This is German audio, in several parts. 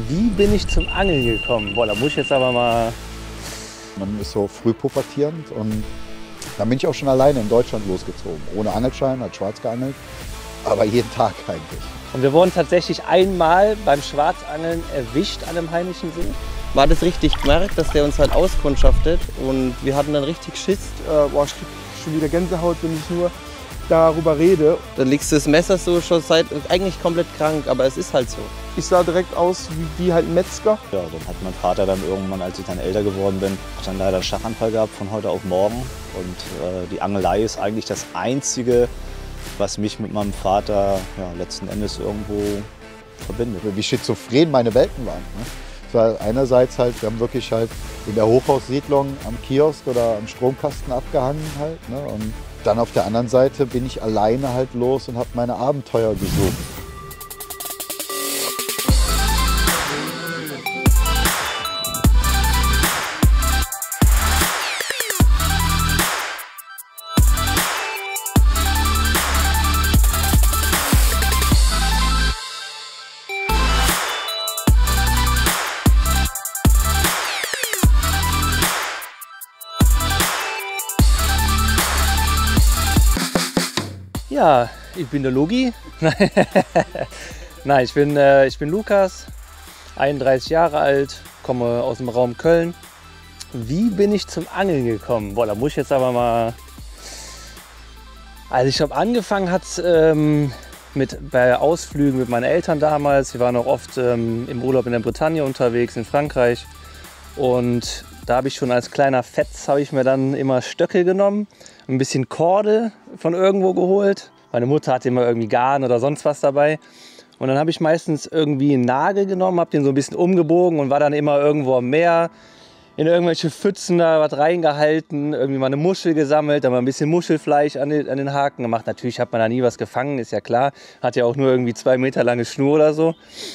Wie bin ich zum Angeln gekommen? Boah, da muss ich jetzt aber mal... Man ist so früh pubertierend und dann bin ich auch schon alleine in Deutschland losgezogen. Ohne Angelschein, hat schwarz geangelt, aber jeden Tag eigentlich. Und wir wurden tatsächlich einmal beim Schwarzangeln erwischt an einem heimischen See. Man hat es richtig gemerkt, dass der uns halt auskundschaftet und wir hatten dann richtig Schiss. Boah, ich krieg schon wieder Gänsehaut, wenn ich nur darüber rede. Dann legst du das Messer so schon eigentlich komplett krank, aber es ist halt so. Ich sah direkt aus wie halt ein Metzger. Ja, dann hat mein Vater dann irgendwann, als ich dann älter geworden bin, hat dann leider einen Schlaganfall gehabt von heute auf morgen. Und die Angelei ist eigentlich das Einzige, was mich mit meinem Vater letzten Endes irgendwo verbindet. Wie schizophren meine Welten waren. Ne? Es war einerseits halt, wir haben wirklich halt in der Hochhaussiedlung am Kiosk oder am Stromkasten abgehangen halt. Ne? Und dann auf der anderen Seite bin ich alleine halt los und habe meine Abenteuer gesucht. Ja, ich bin der Logi. Nein, ich bin Lukas, 31 Jahre alt, komme aus dem Raum Köln. Wie bin ich zum Angeln gekommen? Boah, da muss ich jetzt aber mal... Also ich glaube, angefangen hat es bei Ausflügen mit meinen Eltern damals. Wir waren auch oft im Urlaub in der Bretagne unterwegs, in Frankreich. Und da habe ich schon als kleiner Fetz, habe ich mir dann immer Stöcke genommen, ein bisschen Kordel von irgendwo geholt. Meine Mutter hatte immer irgendwie Garn oder sonst was dabei. Und dann habe ich meistens irgendwie einen Nagel genommen, habe den so ein bisschen umgebogen und war dann immer irgendwo am Meer, in irgendwelche Pfützen da was reingehalten, irgendwie mal eine Muschel gesammelt, dann mal ein bisschen Muschelfleisch an den Haken gemacht. Natürlich hat man da nie was gefangen, ist ja klar. Hat ja auch nur irgendwie 2 Meter lange Schnur oder so.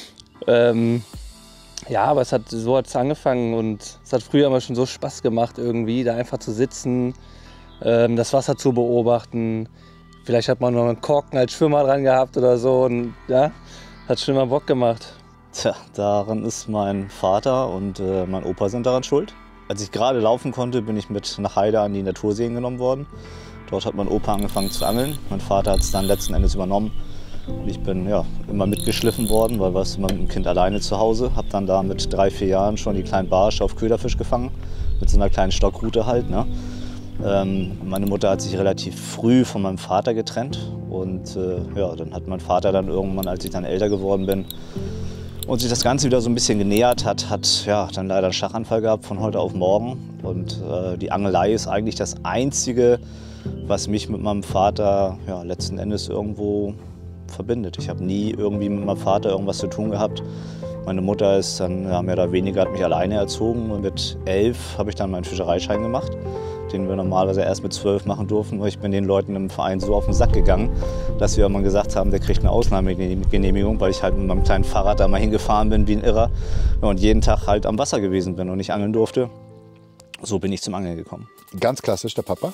Ja, aber so hat es angefangen und es hat früher immer schon so Spaß gemacht irgendwie, da einfach zu sitzen, das Wasser zu beobachten. Vielleicht hat man noch einen Korken als Schwimmer dran gehabt oder so und ja, hat schon immer Bock gemacht. Tja, daran ist mein Vater und mein Opa sind daran schuld. Als ich gerade laufen konnte, bin ich mit nach Heide an die Naturseen genommen worden. Dort hat mein Opa angefangen zu angeln. Mein Vater hat es dann letzten Endes übernommen. Und ich bin immer mitgeschliffen worden, weil ich immer mit dem Kind alleine zu Hause. Habe dann da mit 3, 4 Jahren schon die kleinen Barsche auf Köderfisch gefangen. Mit so einer kleinen Stockrute halt. Ne? Meine Mutter hat sich relativ früh von meinem Vater getrennt. Und dann hat mein Vater dann irgendwann, als ich dann älter geworden bin und sich das Ganze wieder so ein bisschen genähert hat dann leider einen Schlaganfall gehabt von heute auf morgen. Und die Angelei ist eigentlich das Einzige, was mich mit meinem Vater letzten Endes irgendwo verbindet. Ich habe nie irgendwie mit meinem Vater irgendwas zu tun gehabt. Meine Mutter ist dann mehr oder weniger hat mich alleine erzogen und mit 11 habe ich dann meinen Fischereischein gemacht, den wir normalerweise erst mit 12 machen durften. Und ich bin den Leuten im Verein so auf den Sack gegangen, dass wir immer gesagt haben, der kriegt eine Ausnahmegenehmigung, weil ich halt mit meinem kleinen Fahrrad da mal hingefahren bin wie ein Irrer und jeden Tag halt am Wasser gewesen bin und nicht angeln durfte. So bin ich zum Angeln gekommen. Ganz klassisch der Papa.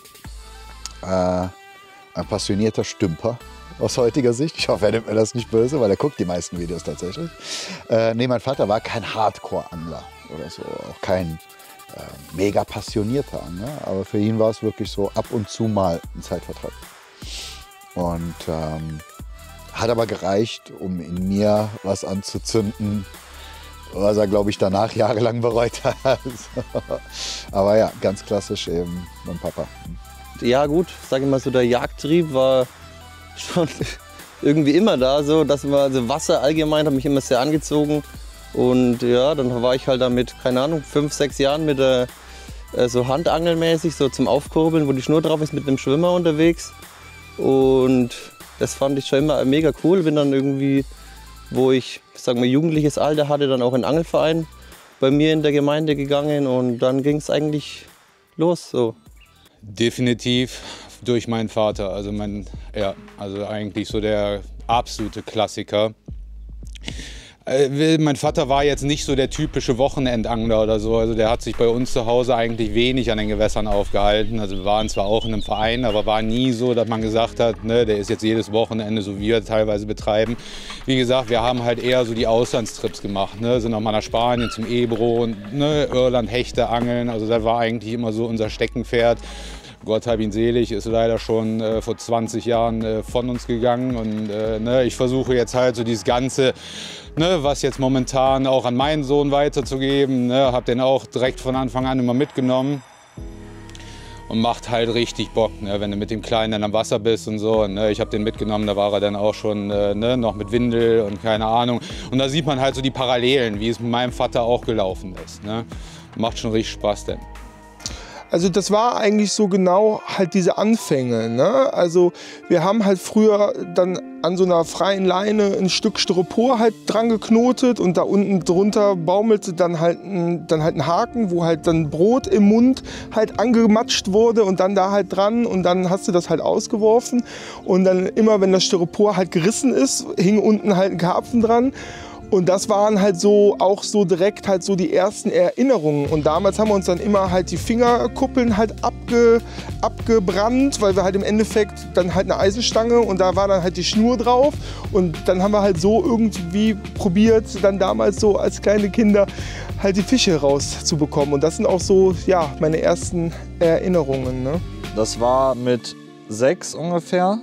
Ein passionierter Stümper. Aus heutiger Sicht. Ich hoffe, er nimmt mir das nicht böse, weil er guckt die meisten Videos tatsächlich. Nee, mein Vater war kein Hardcore-Angler oder so, auch kein mega passionierter Angler. Aber für ihn war es wirklich so ab und zu mal ein Zeitvertreib. Und hat aber gereicht, um in mir was anzuzünden, was er, glaube ich, danach jahrelang bereut hat. Aber ja, ganz klassisch eben mein Papa. Ja gut, sage ich mal so, der Jagdtrieb war schon irgendwie immer da, so dass man also Wasser allgemein hat mich immer sehr angezogen und ja, dann war ich halt da mit, keine Ahnung, 5, 6 Jahren mit so handangelmäßig so zum Aufkurbeln, wo die Schnur drauf ist, mit einem Schwimmer unterwegs und das fand ich schon immer mega cool. Bin dann irgendwie, wo ich sag mal jugendliches Alter hatte, dann auch in den Angelverein bei mir in der Gemeinde gegangen und dann ging es eigentlich los so. Definitiv durch meinen Vater, also eigentlich so der absolute Klassiker. Mein Vater war jetzt nicht so der typische Wochenendangler oder so. Also der hat sich bei uns zu Hause eigentlich wenig an den Gewässern aufgehalten. Also wir waren zwar auch in einem Verein, aber war nie so, dass man gesagt hat, ne, der ist jetzt jedes Wochenende, so wie wir teilweise betreiben. Wie gesagt, wir haben halt eher so die Auslandstrips gemacht. Ne? Sind auch mal nach Spanien zum Ebro und ne, Irland Hechte angeln. Also das war eigentlich immer so unser Steckenpferd. Gott hab ihn selig, ist leider schon vor 20 Jahren von uns gegangen. Und ne, ich versuche jetzt halt so dieses Ganze, ne, was jetzt momentan auch an meinen Sohn weiterzugeben. Ne, hab den auch direkt von Anfang an immer mitgenommen. Und macht halt richtig Bock, ne, wenn du mit dem Kleinen dann am Wasser bist und so. Ne, ich habe den mitgenommen, da war er dann auch schon ne, noch mit Windel und keine Ahnung. Und da sieht man halt so die Parallelen, wie es mit meinem Vater auch gelaufen ist. Ne. Macht schon richtig Spaß denn. Also das war eigentlich so genau halt diese Anfänge, ne? Also wir haben halt früher dann an so einer freien Leine ein Stück Styropor halt dran geknotet und da unten drunter baumelte dann halt ein Haken, wo halt dann Brot im Mund halt angematscht wurde und dann da halt dran und dann hast du das halt ausgeworfen und dann immer, wenn das Styropor halt gerissen ist, hing unten halt ein Karpfen dran. Und das waren halt so auch so direkt halt so die ersten Erinnerungen. Und damals haben wir uns dann immer halt die Fingerkuppeln halt abgebrannt, weil wir halt im Endeffekt dann halt eine Eisenstange und da war dann halt die Schnur drauf. Und dann haben wir halt so irgendwie probiert, dann damals so als kleine Kinder halt die Fische rauszubekommen. Und das sind auch so, ja, meine ersten Erinnerungen, ne? Das war mit 6 ungefähr.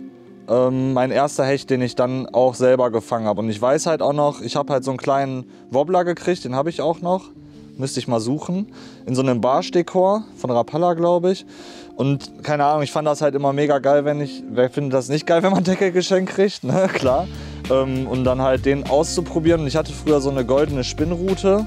Mein erster Hecht, den ich dann auch selber gefangen habe. Und ich weiß halt auch noch, ich habe halt so einen kleinen Wobbler gekriegt, den habe ich auch noch. Müsste ich mal suchen. In so einem Barschdekor von Rapala, glaube ich. Und keine Ahnung, ich fand das halt immer mega geil, wer findet das nicht geil, wenn man Deckel geschenkt kriegt, ne, klar. Und dann halt den auszuprobieren. Und ich hatte früher so eine goldene Spinnrute.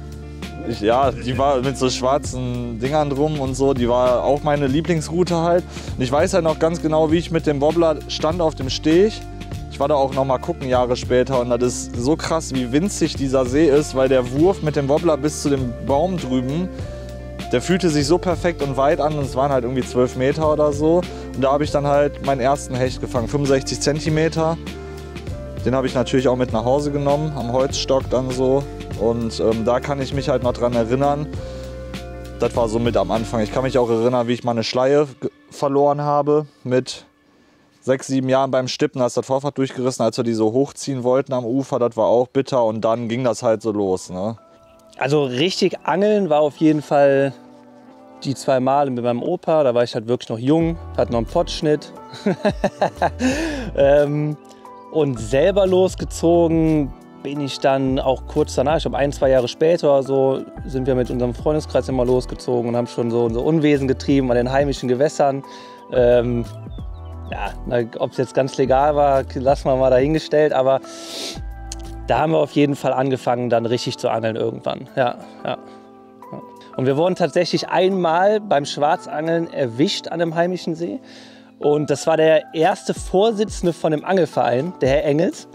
Ja, die war mit so schwarzen Dingern drum und so, die war auch meine Lieblingsroute halt. Und ich weiß halt noch ganz genau, wie ich mit dem Wobbler stand auf dem Steg. Ich war da auch noch mal gucken Jahre später und das ist so krass, wie winzig dieser See ist, weil der Wurf mit dem Wobbler bis zu dem Baum drüben, der fühlte sich so perfekt und weit an und es waren halt irgendwie 12 Meter oder so. Und da habe ich dann halt meinen ersten Hecht gefangen, 65 Zentimeter. Den habe ich natürlich auch mit nach Hause genommen, am Holzstock dann so. Und da kann ich mich halt noch dran erinnern. Das war so mit am Anfang. Ich kann mich auch erinnern, wie ich mal eine Schleie verloren habe mit 6, 7 Jahren beim Stippen. Da ist das Vorfahrt durchgerissen, als wir die so hochziehen wollten am Ufer. Das war auch bitter und dann ging das halt so los, ne? Also richtig angeln war auf jeden Fall die 2 Male mit meinem Opa. Da war ich halt wirklich noch jung, hatte noch einen Pottschnitt. Und selber losgezogen bin ich dann auch kurz danach, ich glaube 1, 2 Jahre später oder so, sind wir mit unserem Freundeskreis immer losgezogen und haben schon so Unwesen getrieben an den heimischen Gewässern. Ja, ob es jetzt ganz legal war, lassen wir mal dahingestellt, aber da haben wir auf jeden Fall angefangen, dann richtig zu angeln irgendwann. Ja. Und wir wurden tatsächlich einmal beim Schwarzangeln erwischt an einem heimischen See. Und das war der erste Vorsitzende von dem Angelverein, der Herr Engels.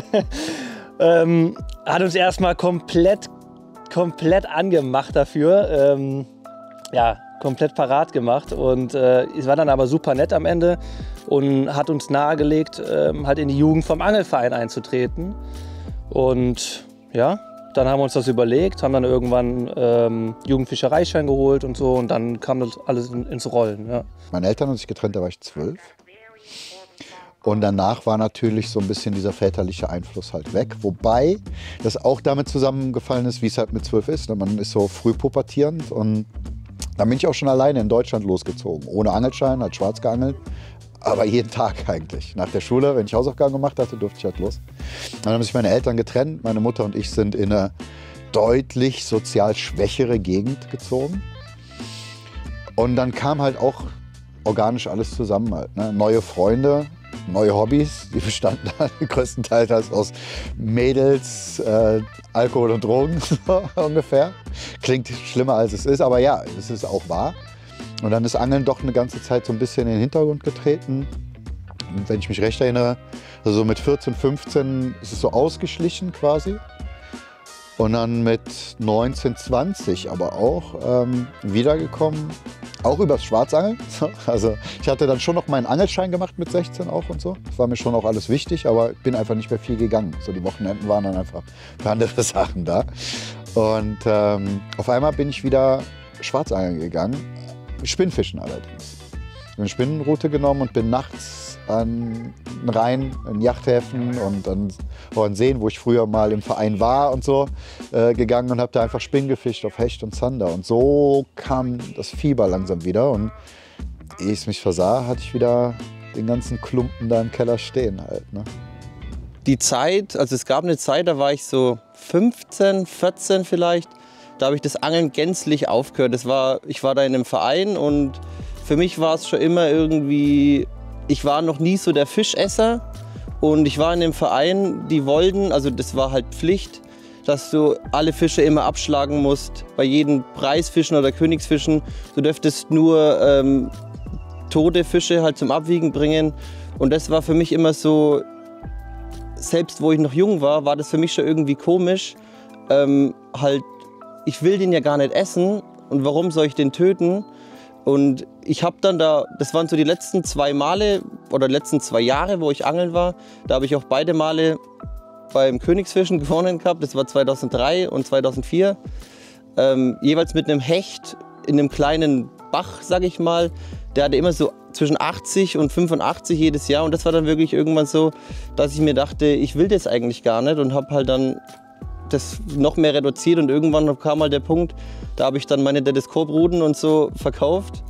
Hat uns erstmal komplett angemacht dafür. Ja, komplett parat gemacht. Und es war dann aber super nett am Ende und hat uns nahegelegt, halt in die Jugend vom Angelverein einzutreten. Und ja, dann haben wir uns das überlegt, haben dann irgendwann Jugendfischereischein geholt und so. Und dann kam das alles ins Rollen. Ja. Meine Eltern haben sich getrennt, da war ich 12. Und danach war natürlich so ein bisschen dieser väterliche Einfluss halt weg. Wobei das auch damit zusammengefallen ist, wie es halt mit 12 ist. Man ist so früh pubertierend und dann bin ich auch schon alleine in Deutschland losgezogen. Ohne Angelschein, halt schwarz geangelt. Aber jeden Tag eigentlich. Nach der Schule, wenn ich Hausaufgaben gemacht hatte, durfte ich halt los. Dann haben sich meine Eltern getrennt. Meine Mutter und ich sind in eine deutlich sozial schwächere Gegend gezogen. Und dann kam halt auch organisch alles zusammen halt, ne? Neue Freunde, neue Hobbys, die bestanden halt größtenteils aus Mädels, Alkohol und Drogen so ungefähr. Klingt schlimmer als es ist, aber ja, es ist auch wahr. Und dann ist Angeln doch eine ganze Zeit so ein bisschen in den Hintergrund getreten. Und wenn ich mich recht erinnere, also so mit 14, 15 ist es so ausgeschlichen quasi. Und dann mit 19, 20 aber auch wiedergekommen, auch übers Schwarzangeln. Also ich hatte dann schon noch meinen Angelschein gemacht mit 16 auch und so. Das war mir schon auch alles wichtig, aber ich bin einfach nicht mehr viel gegangen. So die Wochenenden waren dann einfach für andere Sachen da. Und auf einmal bin ich wieder Schwarzangeln gegangen, Spinnfischen allerdings. Ich habe eine Spinnenroute genommen und bin nachts an den Rhein, in Yachthäfen und an Seen, wo ich früher mal im Verein war und so, gegangen und habe da einfach Spinnen gefischt auf Hecht und Zander. Und so kam das Fieber langsam wieder und ehe ich es mich versah, hatte ich wieder den ganzen Klumpen da im Keller stehen halt. Ne? Die Zeit, also es gab eine Zeit, da war ich so 15, 14 vielleicht, da habe ich das Angeln gänzlich aufgehört. Ich war da in einem Verein und für mich war es schon immer irgendwie, ich war noch nie so der Fischesser und ich war in einem Verein, die wollten, also das war halt Pflicht, dass du alle Fische immer abschlagen musst, bei jedem Preisfischen oder Königsfischen. Du dürftest nur tote Fische halt zum Abwiegen bringen und das war für mich immer so, selbst wo ich noch jung war, war das für mich schon irgendwie komisch, halt, ich will den ja gar nicht essen und warum soll ich den töten? Und ich habe dann da, das waren so die letzten 2 Male oder letzten 2 Jahre, wo ich angeln war, da habe ich auch beide Male beim Königsfischen gewonnen gehabt, das war 2003 und 2004, jeweils mit einem Hecht in einem kleinen Bach, sage ich mal, der hatte immer so zwischen 80 und 85 jedes Jahr und das war dann wirklich irgendwann so, dass ich mir dachte, ich will das eigentlich gar nicht und habe halt dann das noch mehr reduziert und irgendwann kam halt der Punkt, da habe ich dann meine Teleskopruten und so verkauft.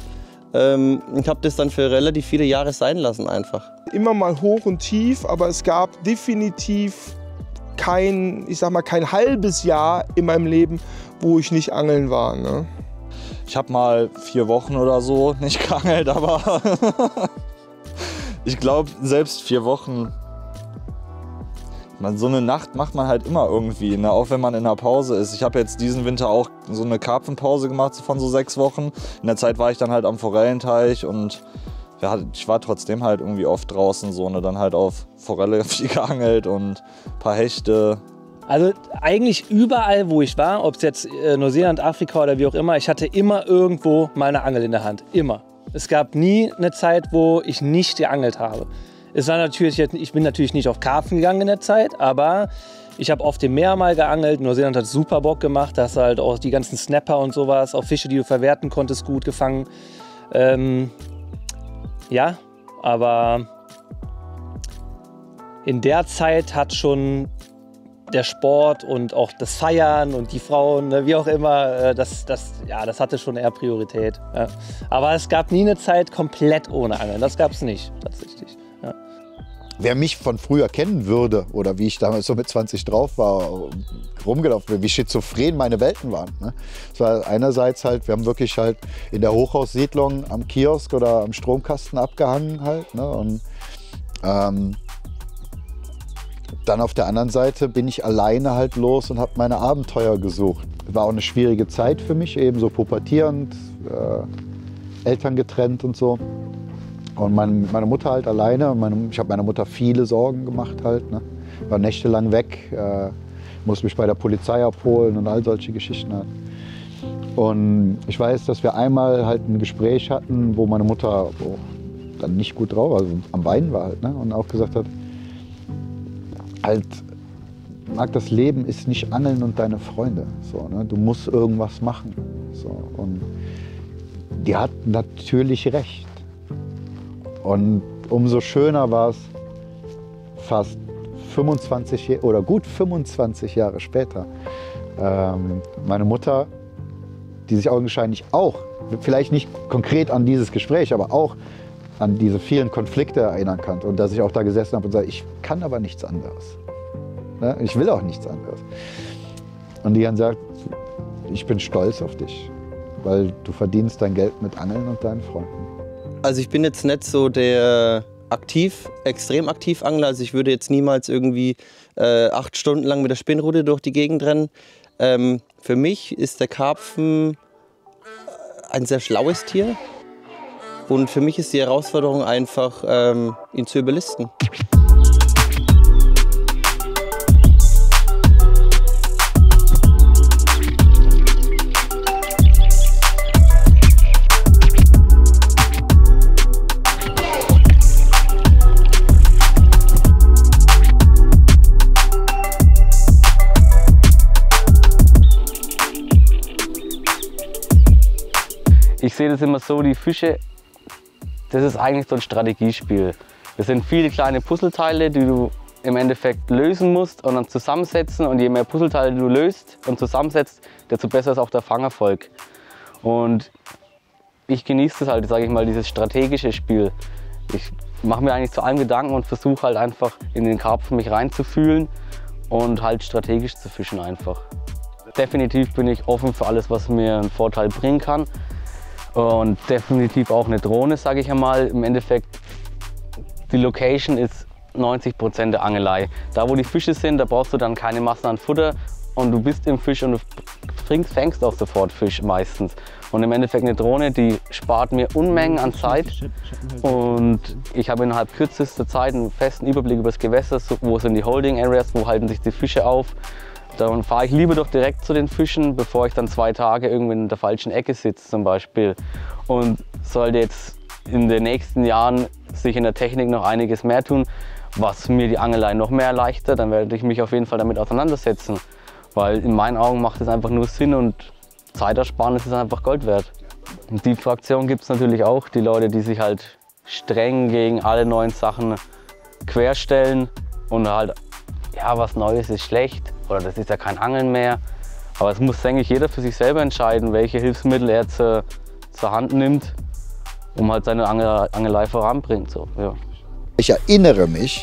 Ich habe das dann für relativ viele Jahre sein lassen einfach. Immer mal hoch und tief, aber es gab definitiv kein halbes Jahr in meinem Leben, wo ich nicht angeln war. Ne? Ich habe mal 4 Wochen oder so nicht geangelt, aber ich glaube, selbst 4 Wochen, so eine Nacht macht man halt immer irgendwie, ne? Auch wenn man in der Pause ist. Ich habe jetzt diesen Winter auch so eine Karpfenpause gemacht von so 6 Wochen. In der Zeit war ich dann halt am Forellenteich und ja, ich war trotzdem halt irgendwie oft draußen, so, ne? Dann halt auf Forelle viel geangelt und ein paar Hechte. Also eigentlich überall, wo ich war, ob es jetzt Neuseeland, Afrika oder wie auch immer, ich hatte immer irgendwo meine Angel in der Hand. Immer. Es gab nie eine Zeit, wo ich nicht geangelt habe. Es war natürlich, ich bin natürlich nicht auf Karpfen gegangen in der Zeit, aber ich habe auf dem Meer mal geangelt. Neuseeland hat super Bock gemacht, da hast du halt auch die ganzen Snapper und sowas, auch Fische, die du verwerten konntest, gut gefangen. Ja, aber in der Zeit hat schon der Sport und auch das Feiern und die Frauen, ne, wie auch immer, das hatte schon eher Priorität. Ja. Aber es gab nie eine Zeit komplett ohne Angeln, das gab es nicht tatsächlich. Ja. Wer mich von früher kennen würde oder wie ich damals so mit 20 drauf war, rumgelaufen bin, wie schizophren meine Welten waren. Ne? Es war einerseits halt, wir haben wirklich halt in der Hochhaussiedlung am Kiosk oder am Stromkasten abgehangen halt. Ne? Und dann auf der anderen Seite bin ich alleine halt los und habe meine Abenteuer gesucht. War auch eine schwierige Zeit für mich, eben so pubertierend, Eltern getrennt und so. Und meine Mutter halt alleine. Ich habe meiner Mutter viele Sorgen gemacht halt. Ne? War nächtelang weg, musste mich bei der Polizei abholen und all solche Geschichten halt. Und ich weiß, dass wir einmal halt ein Gespräch hatten, wo meine Mutter dann nicht gut drauf, also am Weinen war halt, ne? Und auch gesagt hat, halt, Marc, das Leben ist nicht Angeln und deine Freunde. So, ne? Du musst irgendwas machen. So, und die hat natürlich recht. Und umso schöner war es fast 25 oder gut 25 Jahre später. Meine Mutter, die sich augenscheinlich auch, vielleicht nicht konkret an dieses Gespräch, aber auch an diese vielen Konflikte erinnern kann. Und dass ich auch da gesessen habe und sage, ich kann aber nichts anderes. Ne? Ich will auch nichts anderes. Und die dann sagt, ich bin stolz auf dich, weil du verdienst dein Geld mit Angeln und deinen Freunden. Also ich bin jetzt nicht so der extrem aktiv Angler. Also ich würde jetzt niemals irgendwie 8 Stunden lang mit der Spinnrute durch die Gegend rennen. Für mich ist der Karpfen ein sehr schlaues Tier. Und für mich ist die Herausforderung einfach, ihn zu überlisten. sehe das immer so, die Fische, das ist eigentlich so ein Strategiespiel. Das sind viele kleine Puzzleteile, die du im Endeffekt lösen musst und dann zusammensetzen. Und je mehr Puzzleteile du löst und zusammensetzt, desto besser ist auch der Fangerfolg. Und ich genieße das halt, sage ich mal, dieses strategische Spiel. Ich mache mir eigentlich zu allem Gedanken und versuche halt einfach in den Karpfen mich reinzufühlen und halt strategisch zu fischen einfach. Definitiv bin ich offen für alles, was mir einen Vorteil bringen kann. Und definitiv auch eine Drohne, sage ich einmal. Im Endeffekt, die Location ist 90% der Angelei. Da, wo die Fische sind, da brauchst du dann keine Massen an Futter und du bist im Fisch und du fängst auch sofort Fisch meistens. Und im Endeffekt eine Drohne, die spart mir Unmengen an Zeit und ich habe innerhalb kürzester Zeit einen festen Überblick über das Gewässer, wo sind die Holding Areas, wo halten sich die Fische auf. Dann fahre ich lieber doch direkt zu den Fischen, bevor ich dann 2 Tage irgendwie in der falschen Ecke sitze zum Beispiel. Und sollte jetzt in den nächsten Jahren sich in der Technik noch einiges mehr tun, was mir die Angelei noch mehr erleichtert, dann werde ich mich auf jeden Fall damit auseinandersetzen. Weil in meinen Augen macht es einfach nur Sinn und Zeitersparnis ist einfach Gold wert. Und die Fraktion gibt es natürlich auch, die Leute, die sich halt streng gegen alle neuen Sachen querstellen und halt, ja, was Neues ist schlecht oder das ist ja kein Angeln mehr. Aber es muss, denke ich, jeder für sich selber entscheiden, welche Hilfsmittel er zur Hand nimmt, um halt seine Angelei voranbringt. So, ja. Ich erinnere mich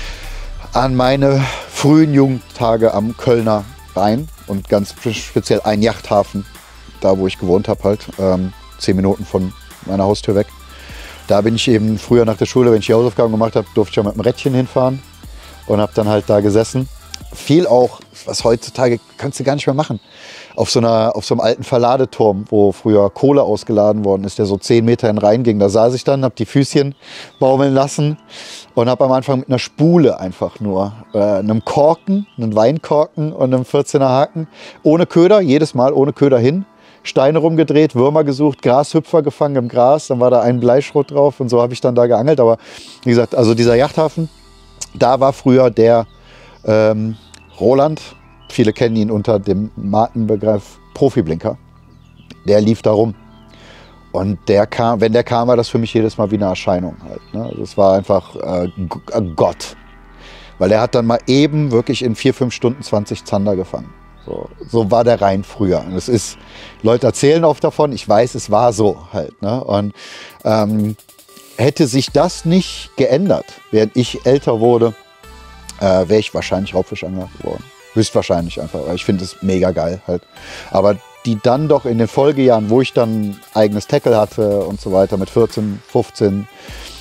an meine frühen Jugendtage am Kölner Rhein und ganz speziell einen Yachthafen, da wo ich gewohnt habe, halt 10 Minuten von meiner Haustür weg. Da bin ich eben früher nach der Schule, wenn ich die Hausaufgaben gemacht habe, durfte ich ja mit dem Rädchen hinfahren und habe dann halt da gesessen. Viel auch, was heutzutage kannst du gar nicht mehr machen, auf so einem alten Verladeturm, wo früher Kohle ausgeladen worden ist, der so 10 Meter in den Rhein ging. Da saß ich dann, habe die Füßchen baumeln lassen und habe am Anfang mit einer Spule einfach nur, einem Korken, einem Weinkorken und einem 14er Haken, ohne Köder, jedes Mal ohne Köder hin, Steine rumgedreht, Würmer gesucht, Grashüpfer gefangen im Gras, dann war da ein Bleischrot drauf und so habe ich dann da geangelt. Aber wie gesagt, also dieser Yachthafen, da war früher der Roland, viele kennen ihn unter dem Markenbegriff Profiblinker, der lief da rum. Und der kam, wenn der kam, war das für mich jedes Mal wie eine Erscheinung halt. Ne? Also es war einfach Gott. Weil der hat dann mal eben wirklich in 4-5 Stunden 20 Zander gefangen. So war der Rhein früher. Und es ist, Leute erzählen oft davon, ich weiß, es war so halt. Ne? Und hätte sich das nicht geändert, während ich älter wurde, wäre ich wahrscheinlich Raubfischangler geworden. Höchstwahrscheinlich einfach, weil ich finde es mega geil halt. Aber die dann doch in den Folgejahren, wo ich dann eigenes Tackle hatte und so weiter, mit 14, 15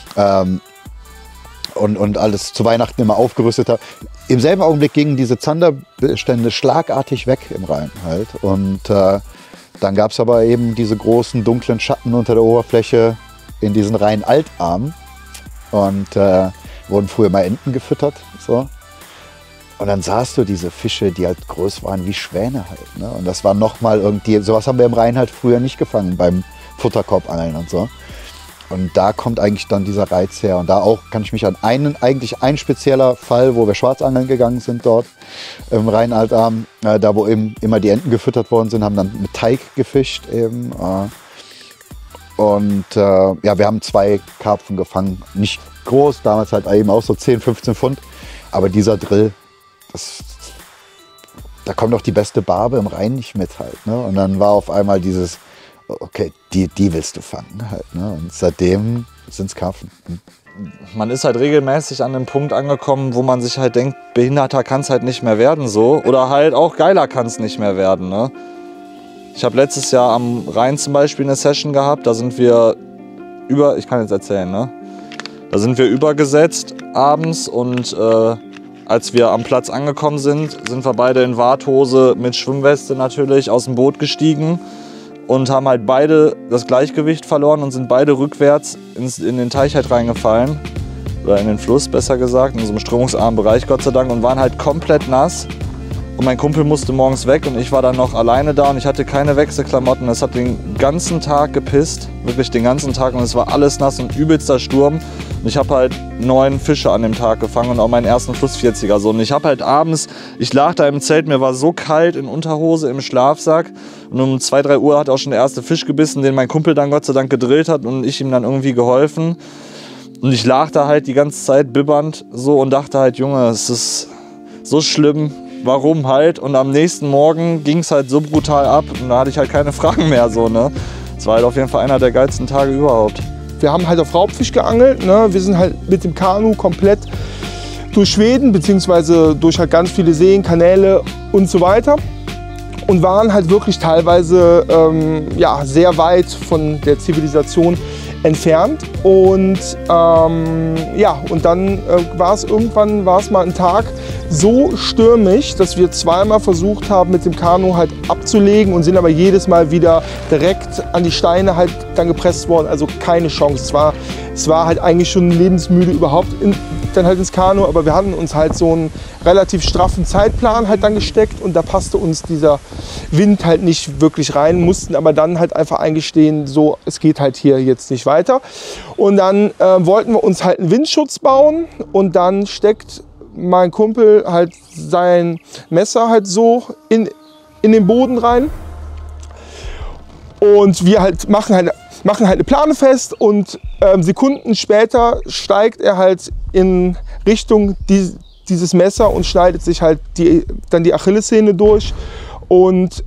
und alles zu Weihnachten immer aufgerüstet habe, im selben Augenblick gingen diese Zanderbestände schlagartig weg im Rhein halt. Und dann gab es aber eben diese großen dunklen Schatten unter der Oberfläche in diesen Rhein-Altarmen. Und wurden früher mal Enten gefüttert. So. Und dann sahst du diese Fische, die halt groß waren wie Schwäne halt. Ne? Und das war nochmal irgendwie, sowas haben wir im Rhein halt früher nicht gefangen, beim Futterkorbangeln und so. Und da kommt eigentlich dann dieser Reiz her. Und da auch kann ich mich an eigentlich ein spezieller Fall, wo wir Schwarzangeln gegangen sind dort im Rhein-Altarm, da wo eben immer die Enten gefüttert worden sind, haben dann mit Teig gefischt eben. Und ja, wir haben 2 Karpfen gefangen. Nicht groß, damals halt eben auch so 10, 15 Pfund. Aber dieser Drill, da kommt doch die beste Barbe im Rhein nicht mit halt. Ne? Und dann war auf einmal dieses, okay, die willst du fangen halt. Ne? Und seitdem sind es Karpfen. Man ist halt regelmäßig an dem Punkt angekommen, wo man sich halt denkt, behinderter kann es halt nicht mehr werden so. Oder halt auch geiler kann es nicht mehr werden. Ne? Ich habe letztes Jahr am Rhein zum Beispiel eine Session gehabt, da sind wir ich kann jetzt erzählen, ne? Da sind wir übergesetzt abends und als wir am Platz angekommen sind, sind wir beide in Warthose mit Schwimmweste natürlich aus dem Boot gestiegen und haben halt beide das Gleichgewicht verloren und sind beide rückwärts in den Teich halt reingefallen. Oder in den Fluss, besser gesagt, in so einem strömungsarmen Bereich, Gott sei Dank, und waren halt komplett nass. Und mein Kumpel musste morgens weg und ich war dann noch alleine da und ich hatte keine Wechselklamotten. Es hat den ganzen Tag gepisst, wirklich den ganzen Tag, und es war alles nass und übelster Sturm. Und Und ich habe halt 9 Fische an dem Tag gefangen und auch meinen ersten plus 40er so. Und ich habe halt abends, ich lag da im Zelt, mir war so kalt in Unterhose im Schlafsack. Und um 2, 3 Uhr hat auch schon der erste Fisch gebissen, den mein Kumpel dann Gott sei Dank gedrillt hat und ich ihm dann irgendwie geholfen. Und ich lag da halt die ganze Zeit bibbernd so und dachte halt, Junge, es ist so schlimm, warum halt? Und am nächsten Morgen ging es halt so brutal ab und da hatte ich halt keine Fragen mehr so, ne? Es war halt auf jeden Fall einer der geilsten Tage überhaupt. Wir haben halt auf Raubfisch geangelt, ne? Wir sind halt mit dem Kanu komplett durch Schweden, beziehungsweise durch halt ganz viele Seen, Kanäle und so weiter. Und waren halt wirklich teilweise ja, sehr weit von der Zivilisation entfernt. Und ja, und dann war es irgendwann mal ein Tag so stürmisch, dass wir zweimal versucht haben, mit dem Kanu halt abzulegen und sind aber jedes Mal wieder direkt an die Steine halt dann gepresst worden. Also keine Chance. Es war halt eigentlich schon lebensmüde überhaupt dann halt ins Kanu, aber wir hatten uns halt so einen relativ straffen Zeitplan halt dann gesteckt und da passte uns dieser Wind halt nicht wirklich rein, mussten aber dann halt einfach eingestehen, so, es geht halt hier jetzt nicht weiter. Und dann wollten wir uns halt einen Windschutz bauen und dann steckt mein Kumpel halt sein Messer halt so in den Boden rein und wir halt machen halt eine Plane fest und Sekunden später steigt er halt in Richtung dieses Messer und schneidet sich halt dann die Achillessehne durch. Und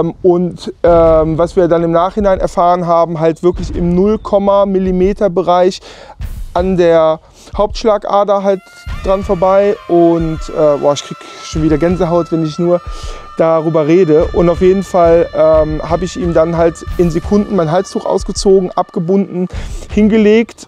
was wir dann im Nachhinein erfahren haben, halt wirklich im 0,mm Bereich an der Hauptschlagader halt dran vorbei. Und boah, ich krieg schon wieder Gänsehaut, wenn ich nur darüber rede. Und auf jeden Fall habe ich ihm dann halt in Sekunden mein Halstuch ausgezogen, abgebunden, hingelegt.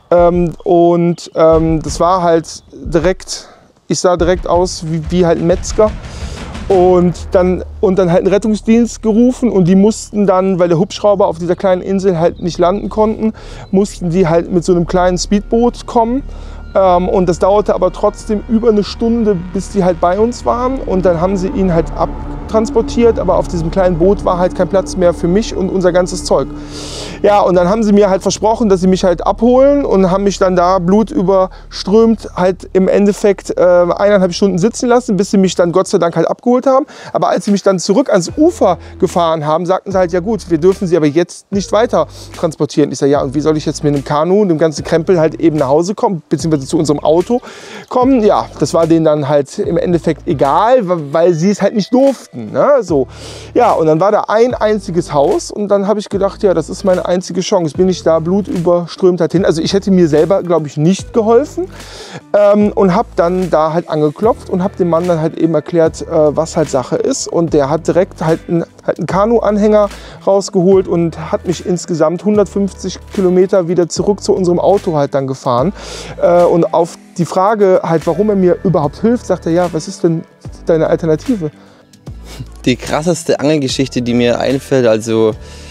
Das war halt direkt, ich sah direkt aus wie halt ein Metzger. Und dann halt einen Rettungsdienst gerufen und die mussten dann, weil der Hubschrauber auf dieser kleinen Insel halt nicht landen konnten, mussten die halt mit so einem kleinen Speedboot kommen. Und das dauerte aber trotzdem über eine Stunde, bis die halt bei uns waren. Und dann haben sie ihn halt abtransportiert, aber auf diesem kleinen Boot war halt kein Platz mehr für mich und unser ganzes Zeug. Ja, und dann haben sie mir halt versprochen, dass sie mich halt abholen und haben mich dann da blutüberströmt halt im Endeffekt 1,5 Stunden sitzen lassen, bis sie mich dann Gott sei Dank halt abgeholt haben. Aber als sie mich dann zurück ans Ufer gefahren haben, sagten sie halt, ja gut, wir dürfen sie aber jetzt nicht weiter transportieren. Ich sage, ja, und wie soll ich jetzt mit einem Kanu und dem ganzen Krempel halt eben nach Hause kommen, beziehungsweise zu unserem Auto kommen? Ja, das war denen dann halt im Endeffekt egal, weil sie es halt nicht durften. Ne? So. Ja, und dann war da ein einziges Haus und dann habe ich gedacht, ja, das ist meine einzige Chance. Bin ich da blutüberströmt halt hin. Also ich hätte mir selber, glaube ich, nicht geholfen und habe dann da halt angeklopft und habe dem Mann dann halt eben erklärt, was halt Sache ist. Und der hat direkt halt einen Kanu-Anhänger rausgeholt und hat mich insgesamt 150 Kilometer wieder zurück zu unserem Auto halt dann gefahren. Und auf die Frage halt, warum er mir überhaupt hilft, sagt er, ja, was ist denn deine Alternative? Die krasseste Angelgeschichte, die mir einfällt, also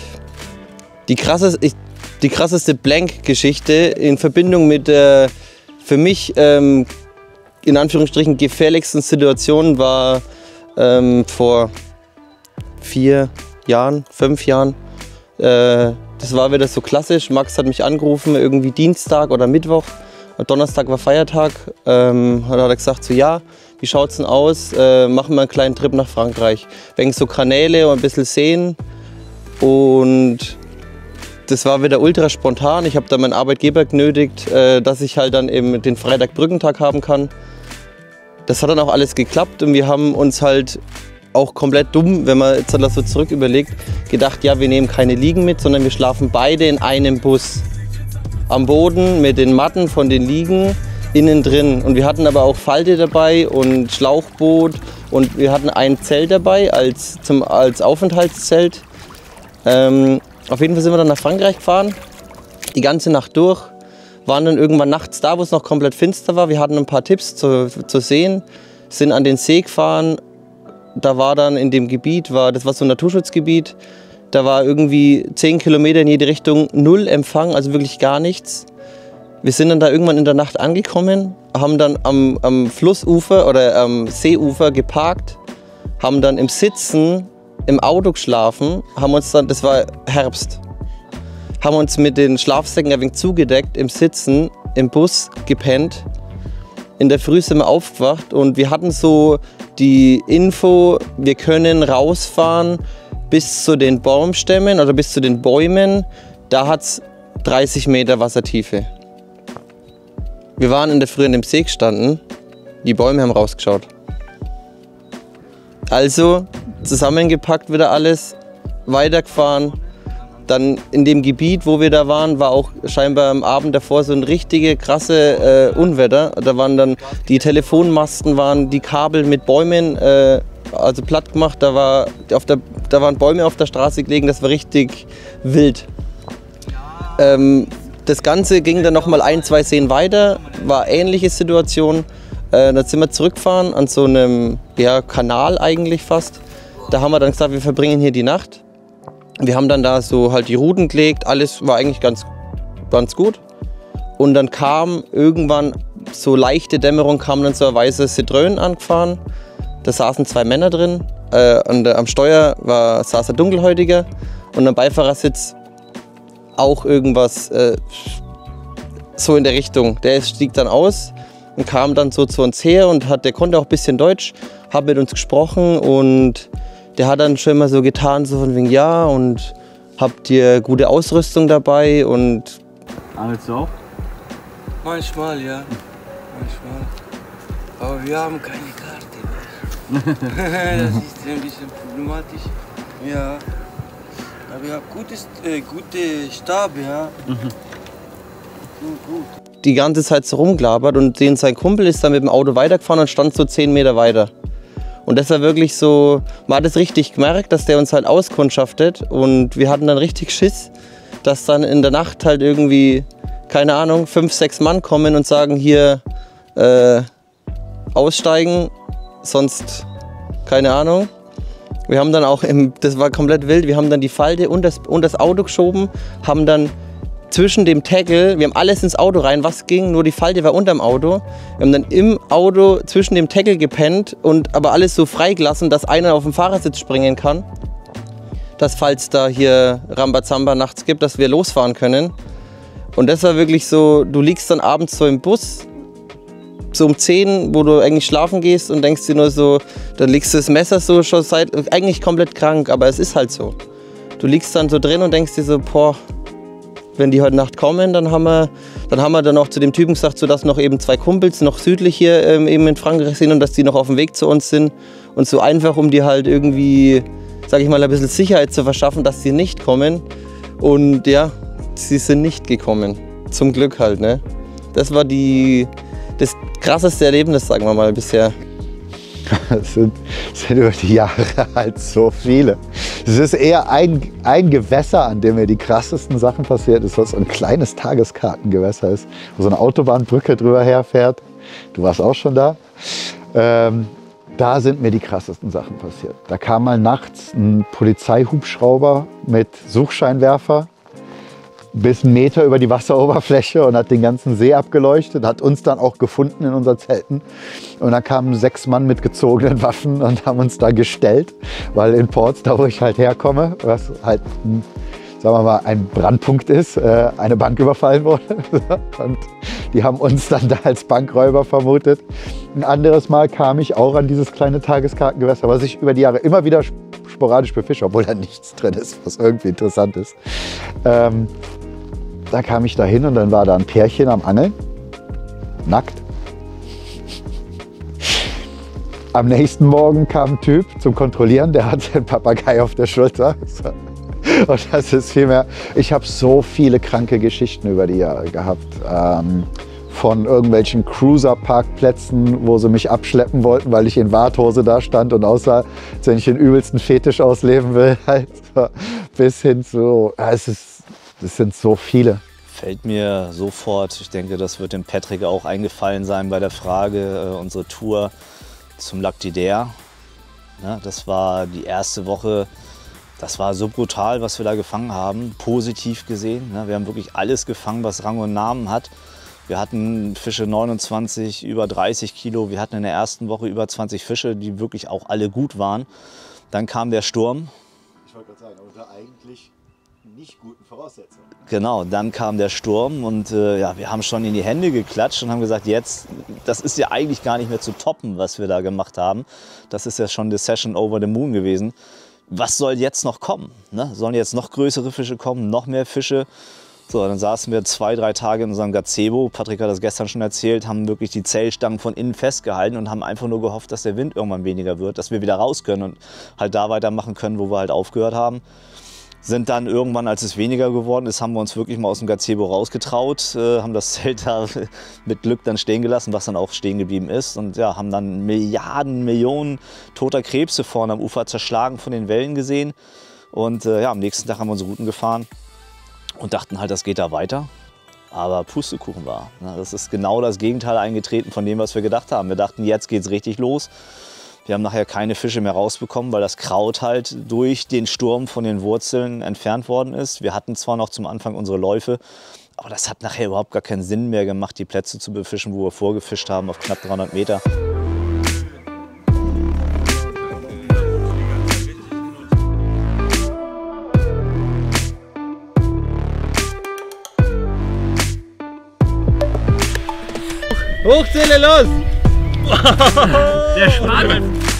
die krasseste Blank-Geschichte in Verbindung mit der für mich in Anführungsstrichen gefährlichsten Situation war vor 4 Jahren, 5 Jahren. Das war wieder so klassisch. Max hat mich angerufen, irgendwie Dienstag oder Mittwoch. Donnerstag war Feiertag. Hat er gesagt, so ja, wie schaut's denn aus? Machen wir einen kleinen Trip nach Frankreich. Wegen so Kanäle und ein bisschen Seen. Und das war wieder ultra spontan. Ich habe da meinen Arbeitgeber genötigt, dass ich halt dann eben den Freitag-Brückentag haben kann. Das hat dann auch alles geklappt und wir haben uns halt auch komplett dumm, wenn man jetzt das so zurück überlegt, gedacht, ja, wir nehmen keine Liegen mit, sondern wir schlafen beide in einem Bus. Am Boden mit den Matten von den Liegen innen drin. Und wir hatten aber auch Falte dabei und Schlauchboot und wir hatten ein Zelt dabei als Aufenthaltszelt. Auf jeden Fall sind wir dann nach Frankreich gefahren, die ganze Nacht durch, waren dann irgendwann nachts da, wo es noch komplett finster war. Wir hatten ein paar Tipps zu sehen, sind an den See gefahren. Da war dann in dem Gebiet, das war so ein Naturschutzgebiet, da war irgendwie 10 Kilometer in jede Richtung null Empfang, also wirklich gar nichts. Wir sind dann da irgendwann in der Nacht angekommen, haben dann am Flussufer oder am Seeufer geparkt, haben dann im Sitzen im Auto geschlafen, haben uns dann, das war Herbst, haben uns mit den Schlafsäcken ein wenig zugedeckt im Sitzen im Bus gepennt. In der Früh sind wir aufgewacht und wir hatten so die Info, wir können rausfahren bis zu den Baumstämmen oder bis zu den Bäumen. Da hat es 30 Meter Wassertiefe. Wir waren in der Früh in dem See gestanden, die Bäume haben rausgeschaut. Also zusammengepackt wieder alles, weitergefahren. Dann in dem Gebiet, wo wir da waren, war auch scheinbar am Abend davor so ein richtige krasse Unwetter. Da waren dann die Telefonmasten, waren die Kabel mit Bäumen also platt gemacht. Da waren Bäume auf der Straße gelegen, das war richtig wild. Das Ganze ging dann noch mal 1, 2 Seen weiter, war ähnliche Situation. Dann sind wir zurückgefahren an so einem Kanal eigentlich fast. Da haben wir dann gesagt, wir verbringen hier die Nacht. Wir haben dann da so halt die Routen gelegt, alles war eigentlich ganz gut. Und dann kam irgendwann so leichte Dämmerung, kam dann so ein weißes Citroën angefahren. Da saßen 2 Männer drin. Am Steuer saß ein Dunkelhäutiger und am Beifahrersitz auch irgendwas so in der Richtung. Der stieg dann aus und kam dann so zu uns her und der konnte auch ein bisschen Deutsch, hat mit uns gesprochen und der hat dann schon mal so getan, so von wegen ja und habt ihr gute Ausrüstung dabei und... Angelst du auch? Manchmal, ja. Manchmal. Aber wir haben keine Karte. Das ist ein bisschen problematisch. Ja. Aber ja, gute Stab, ja. Gut. Die ganze Zeit so rumgelabert und sein Kumpel ist dann mit dem Auto weitergefahren und stand so 10 Meter weiter. Und das war wirklich so, man hat es richtig gemerkt, dass der uns halt auskundschaftet und wir hatten dann richtig Schiss, dass dann in der Nacht halt irgendwie, keine Ahnung, 5, 6 Mann kommen und sagen, hier aussteigen, sonst keine Ahnung. Wir haben dann auch, das war komplett wild, wir haben dann die Falte und das Auto geschoben, haben dann zwischen dem Tackle, wir haben alles ins Auto rein, was ging, nur die Falte war unterm Auto. Wir haben dann im Auto zwischen dem Tackle gepennt und aber alles so freigelassen, dass einer auf den Fahrersitz springen kann. Dass falls da hier Rambazamba nachts gibt, dass wir losfahren können. Und das war wirklich so, du liegst dann abends so im Bus, so um 10, wo du eigentlich schlafen gehst und denkst dir nur so, dann legst du das Messer so schon eigentlich komplett krank, aber es ist halt so. Du liegst dann so drin und denkst dir so, boah, wenn die heute Nacht kommen, dann haben wir dann auch zu dem Typen gesagt, so dass noch eben 2 Kumpels noch südlich hier eben in Frankreich sind und dass die noch auf dem Weg zu uns sind. Und so einfach, um dir halt irgendwie, sag ich mal, ein bisschen Sicherheit zu verschaffen, dass sie nicht kommen. Und ja, sie sind nicht gekommen. Zum Glück halt, ne? Das war das krasseste Erlebnis, sagen wir mal, bisher. Es sind über die Jahre halt so viele. Es ist eher ein Gewässer, an dem mir die krassesten Sachen passiert ist, was so ein kleines Tageskartengewässer ist, wo so eine Autobahnbrücke drüber herfährt. Du warst auch schon da. Da sind mir die krassesten Sachen passiert. Da kam mal nachts ein Polizeihubschrauber mit Suchscheinwerfer bis 1 Meter über die Wasseroberfläche und hat den ganzen See abgeleuchtet, hat uns dann auch gefunden in unseren Zelten. Und dann kamen 6 Mann mit gezogenen Waffen und haben uns da gestellt, weil in Ports, da wo ich halt herkomme, was halt, sagen wir mal, ein Brandpunkt ist, eine Bank überfallen wurde. Und die haben uns dann da als Bankräuber vermutet. Ein anderes Mal kam ich auch an dieses kleine Tageskartengewässer, was ich über die Jahre immer wieder sporadisch befische, obwohl da nichts drin ist, was irgendwie interessant ist. Da kam ich da hin und dann war da ein Pärchen am Angeln, nackt. Am nächsten Morgen kam ein Typ zum Kontrollieren, der hatte einen Papagei auf der Schulter. Und das ist viel mehr. Ich habe so viele kranke Geschichten über die Jahre gehabt. Von irgendwelchen Cruiser-Parkplätzen, wo sie mich abschleppen wollten, weil ich in Warthose da stand und aussah, als wenn ich den übelsten Fetisch ausleben will. Halt, bis hin zu, es sind so viele. Fällt mir sofort, ich denke, das wird dem Patrick auch eingefallen sein bei der Frage, unsere Tour zum Lac d'Isère. Ja, das war die erste Woche, das war so brutal, was wir da gefangen haben, positiv gesehen. Ja, wir haben wirklich alles gefangen, was Rang und Namen hat. Wir hatten Fische 29, über 30 Kilo. Wir hatten in der ersten Woche über 20 Fische, die wirklich auch alle gut waren. Dann kam der Sturm. Ich wollte gerade sagen, aber eigentlich nicht guten Voraussetzungen. Genau, dann kam der Sturm und ja, wir haben schon in die Hände geklatscht und haben gesagt, jetzt, das ist ja eigentlich gar nicht mehr zu toppen, was wir da gemacht haben. Das ist ja schon die Session over the moon gewesen. Was soll jetzt noch kommen? Ne? Sollen jetzt noch größere Fische kommen, noch mehr Fische? So, dann saßen wir 2, 3 Tage in unserem Gazebo. Patrick hat das gestern schon erzählt, haben wirklich die Zellstangen von innen festgehalten und haben einfach nur gehofft, dass der Wind irgendwann weniger wird, dass wir wieder raus können und halt da weitermachen können, wo wir halt aufgehört haben. Sind dann irgendwann, als es weniger geworden ist, haben wir uns wirklich mal aus dem Gazebo rausgetraut, haben das Zelt da mit Glück dann stehen gelassen, was dann auch stehen geblieben ist. Und ja, haben dann Milliarden, Millionen toter Krebse vorne am Ufer zerschlagen von den Wellen gesehen. Und ja, am nächsten Tag haben wir unsere Routen gefahren und dachten halt, das geht da weiter. Aber Pustekuchen war. Das ist genau das Gegenteil eingetreten von dem, was wir gedacht haben. Wir dachten, jetzt geht's richtig los. Wir haben nachher keine Fische mehr rausbekommen, weil das Kraut halt durch den Sturm von den Wurzeln entfernt worden ist. Wir hatten zwar noch zum Anfang unsere Läufe, aber das hat nachher überhaupt gar keinen Sinn mehr gemacht, die Plätze zu befischen, wo wir vorgefischt haben, auf knapp 300 Meter. Hochzähle, los! Der Schwan!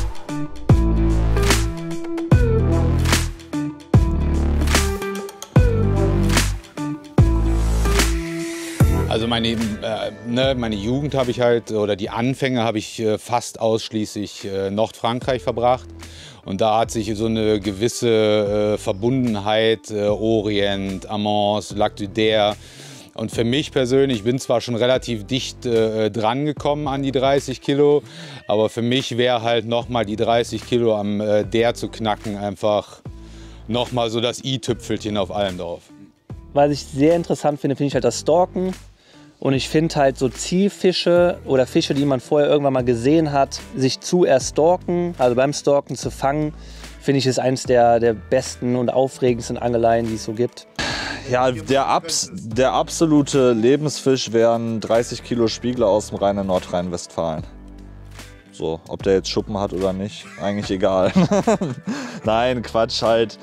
Also meine Jugend habe ich halt, oder die Anfänge habe ich fast ausschließlich Nordfrankreich verbracht. Und da hat sich so eine gewisse Verbundenheit, Orient, Amance, Lac du Der. Und für mich persönlich, ich bin zwar schon relativ dicht dran gekommen an die 30 Kilo, aber für mich wäre halt nochmal die 30 Kilo am Der zu knacken einfach nochmal so das i-Tüpfelchen auf allem drauf. Was ich sehr interessant finde, finde ich halt das Stalken. Und ich finde halt so Zielfische oder Fische, die man vorher irgendwann mal gesehen hat, sich zu erstalken, also beim Stalken zu fangen, finde ich, ist eines der besten und aufregendsten Angeleien, die es so gibt. Ja, der absolute Lebensfisch wären 30 Kilo Spiegler aus dem reinen Nordrhein-Westfalen. So, ob der jetzt Schuppen hat oder nicht, eigentlich egal. Nein, Quatsch, halt.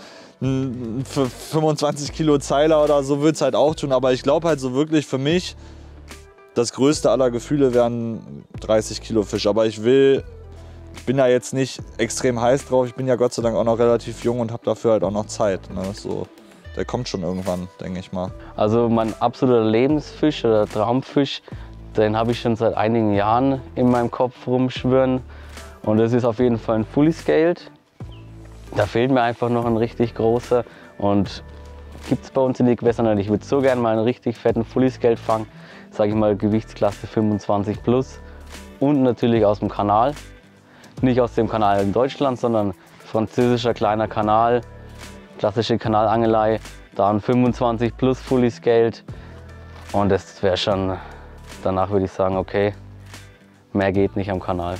Für 25 Kilo Zeiler oder so würde es halt auch tun, aber ich glaube halt so wirklich für mich, das größte aller Gefühle wären 30 Kilo Fisch. Aber ich bin ja jetzt nicht extrem heiß drauf, ich bin ja Gott sei Dank auch noch relativ jung und habe dafür halt auch noch Zeit. Ne? So, der kommt schon irgendwann, denke ich mal. Also mein absoluter Lebensfisch oder Traumfisch, den habe ich schon seit einigen Jahren in meinem Kopf rumschwirren. Und das ist auf jeden Fall ein Fully Scaled. Da fehlt mir einfach noch ein richtig großer. Und gibt es bei uns in den Gewässern nicht. Ich würde so gerne mal einen richtig fetten Fully Scaled fangen. Sage ich mal Gewichtsklasse 25 plus. Und natürlich aus dem Kanal. Nicht aus dem Kanal in Deutschland, sondern französischer kleiner Kanal. Klassische Kanalangelei. Da ein 25 plus Fully Scaled. Und das wäre schon, danach würde ich sagen, okay, mehr geht nicht am Kanal.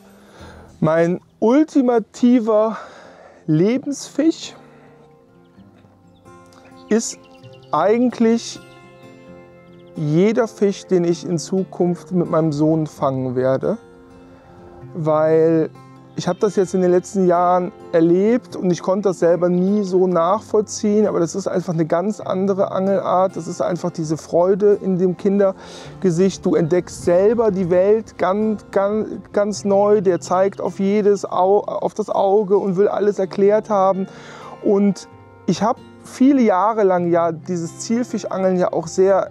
Mein ultimativer Lebensfisch ist eigentlich jeder Fisch, den ich in Zukunft mit meinem Sohn fangen werde, weil ich habe das jetzt in den letzten Jahren erlebt und ich konnte das selber nie so nachvollziehen, aber das ist einfach eine ganz andere Angelart. Das ist einfach diese Freude in dem Kindergesicht. Du entdeckst selber die Welt ganz neu. Der zeigt auf das Auge und will alles erklärt haben. Und ich habe viele Jahre lang ja dieses Zielfischangeln ja auch sehr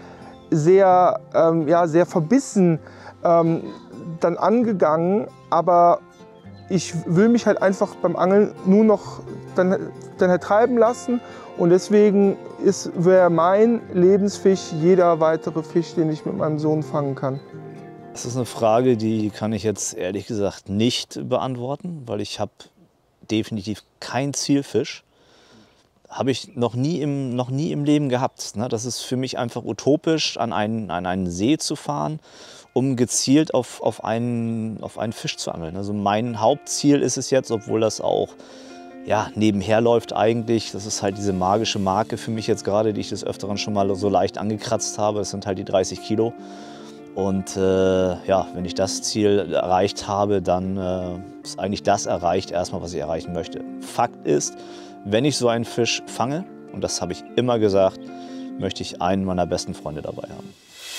verbissen dann angegangen, aber ich will mich halt einfach beim Angeln nur noch dann halt treiben lassen und deswegen wäre mein Lebensfisch jeder weitere Fisch, den ich mit meinem Sohn fangen kann. Das ist eine Frage, die kann ich jetzt ehrlich gesagt nicht beantworten, weil ich habe definitiv keinen Zielfisch. Habe ich noch nie im Leben gehabt. Das ist für mich einfach utopisch, an einen See zu fahren, um gezielt auf einen Fisch zu angeln. Also mein Hauptziel ist es jetzt, obwohl das auch nebenher läuft eigentlich. Das ist halt diese magische Marke für mich jetzt gerade, die ich des Öfteren schon mal so leicht angekratzt habe. Das sind halt die 30 Kilo. Und wenn ich das Ziel erreicht habe, dann ist eigentlich das erreicht erstmal, was ich erreichen möchte. Fakt ist, wenn ich so einen Fisch fange, Und das habe ich immer gesagt, möchte ich einen meiner besten Freunde dabei haben.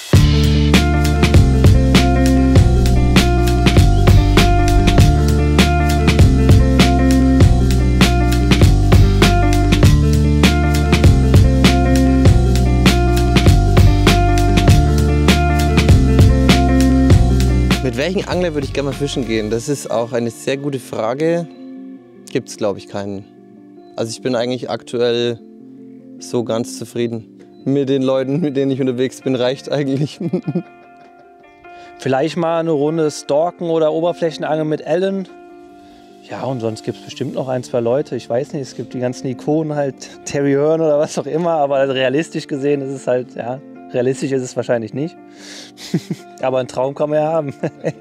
Mit welchen Angler würde ich gerne mal fischen gehen? Das ist auch eine sehr gute Frage. Gibt es, glaube ich, keinen. Also ich bin eigentlich aktuell so ganz zufrieden. Mit den Leuten, mit denen ich unterwegs bin, reicht eigentlich. Vielleicht mal eine Runde Stalken oder Oberflächenangeln mit Alan. Ja, und sonst gibt es bestimmt noch ein, zwei Leute. Ich weiß nicht, es gibt die ganzen Ikonen halt, Terry Hearn oder was auch immer. Aber realistisch gesehen ist es halt, ja, realistisch ist es wahrscheinlich nicht. Aber einen Traum kann man ja haben.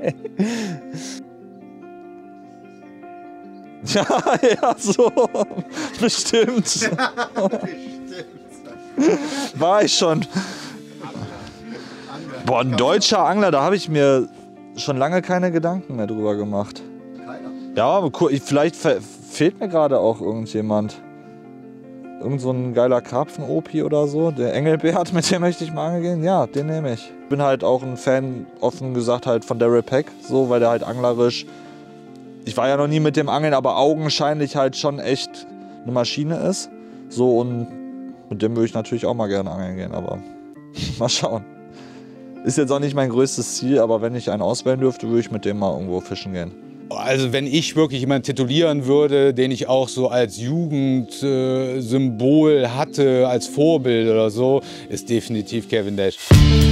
Ja, so. Bestimmt. War ich schon. Boah, ein deutscher Angler, da habe ich mir schon lange keine Gedanken mehr drüber gemacht. Ja, aber vielleicht fehlt mir gerade auch irgendjemand. Irgend so ein geiler Karpfen-Opi oder so. Der Engelbert, mit dem möchte ich mal angeln gehen. Ja, den nehme ich. Ich bin halt auch ein Fan, offen gesagt, halt von Daryl Peck. So, weil der halt anglerisch... Ich war ja noch nie mit dem Angeln, aber augenscheinlich halt schon echt eine Maschine ist. So, und mit dem würde ich natürlich auch mal gerne angeln gehen, aber mal schauen. Ist jetzt auch nicht mein größtes Ziel, aber wenn ich einen auswählen dürfte, würde ich mit dem mal irgendwo fischen gehen. Also wenn ich wirklich jemanden titulieren würde, den ich auch so als Jugendsymbol hatte, als Vorbild oder so, ist definitiv Cavendish.